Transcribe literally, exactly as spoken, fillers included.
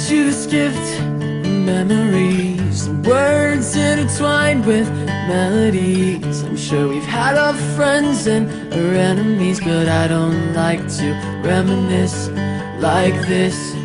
you this gift, memories and words intertwined with melodies. I'm sure we've had our friends and our enemies, but I don't like to reminisce like this.